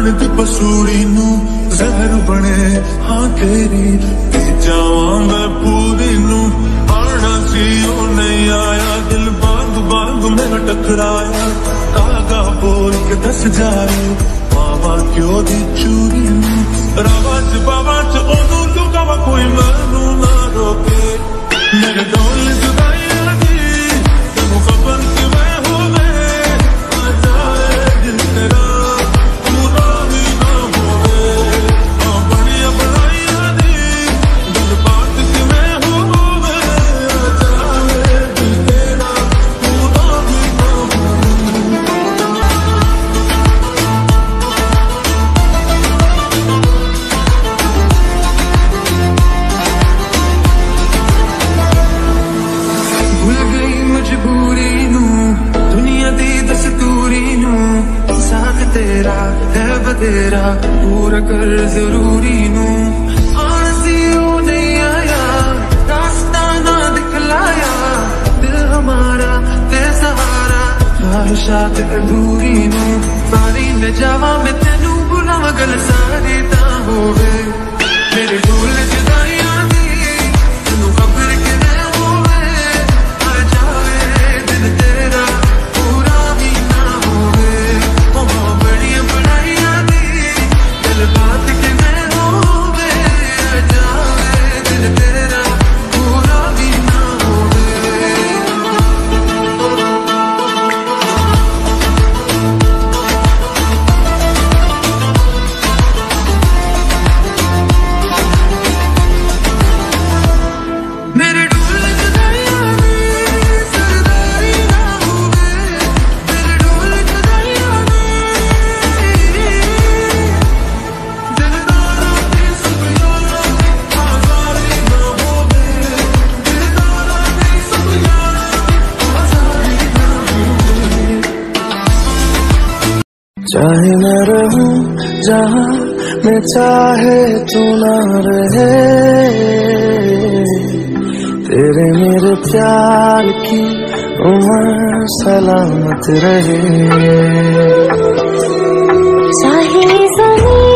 जान दी पसूड़ी नू जहर बने हाँ तेरी पी जावां मैं पूरी नू आना सी ओ नहीं आया दिल बांग बांग मेरा टकराया कागा बोल के दस जाए मावा क्यों दी चूरी नू रावा च बावा च ओनू लुकावा कोई मैनू ना रोके मेरे डोल जुदाइयां दी तेनू खबर कि मैं होवे आ जाए दिल तेरा पूरा ही ना होवे आ बड़िया बनाइयां दी दिल बात कि मैं होवे आ जाए दिल तेरा पूरा ही ना मजबूरी नू दुनिया दी दस्तूरी नू साथ तेरा है बतेरा पूरा कर जरूरी नू आसी ओ नहीं आया रास्ता ना दिखलाया दिल हमारा ते सहारा ख्वाहिशात अधूरी नू सारी में जावा मैं तेनू बुलावा गल सारी ता होवे मेरे ढोल जुदाइयां दी तेनू खबर के मैं होवे आ जाए दिल तेरा पूरा ही ना होवे ओ बड़िया बनाइयां दी दिल बात के मैं होवे आ जाए दिल तेरा पूरा ही ना होवे मेरे ढोल जुदाइयां दी सरदारी ना होवे मेरे ढोल जुदाइयां दी दिलदारा दी सब यारा दी आजारी ना होवे दिलदारा दी सब यारा दी आजारी ना होवे चाहे मैं रहूं जहां मैं चाहे तू ना रहे तेरे मेरे प्यार की उम्र सलामत रहे चाहे ज़मीं